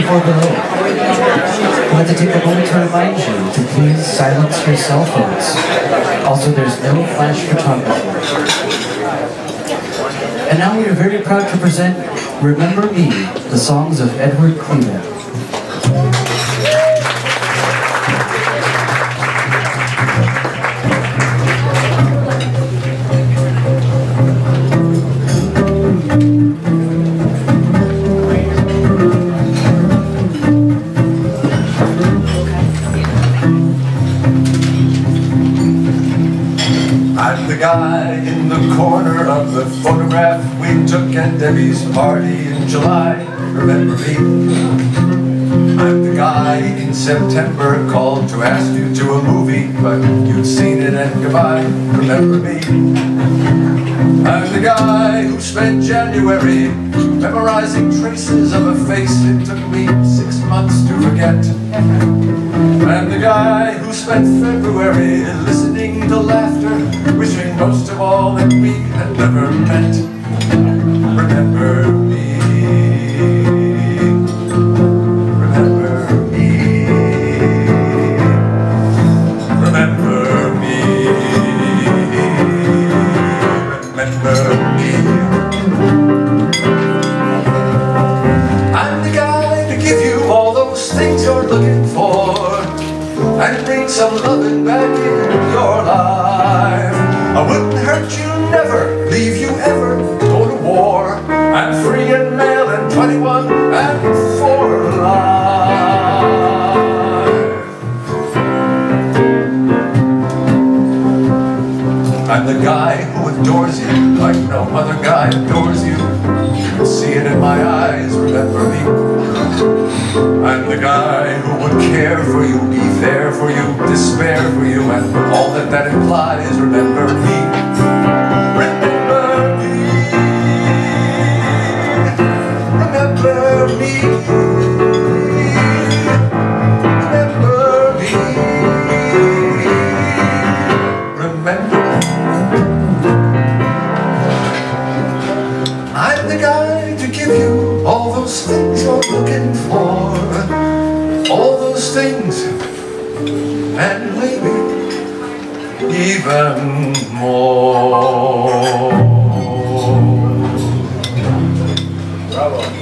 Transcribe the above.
or below. I'd like to take a moment to remind you to please silence your cell phones. Also, there's no flash photography. And now we are very proud to present Remember Me, the songs of Edward Kleban. I'm the guy in the corner of the photograph we took at Debbie's party in July. Remember me? I'm the guy in September called to ask you to a movie, but you'd seen it and goodbye. Remember me? I'm the guy who spent January memorizing traces of a face it took me 6 months to forget. I'm the guy who spent February listening to laughter, wishing most of all that we had never met. Remember me. Remember me. Remember me. Remember me. I'm the guy to give you all those things you're looking for, and bring some loving back in your life. I wouldn't hurt you, never leave you ever go to war. I'm free and male and 21 and for life. I'm the guy who adores you like no other guy adores you. You can see it in my eyes, remember me. I'm the guy who would care for you, be there for you, despair for you, and all that that implies. Remember me. Remember me. Remember me. Remember me. Remember. I'm the guy to give you all those things you're looking for. All those things, and maybe even more. Bravo.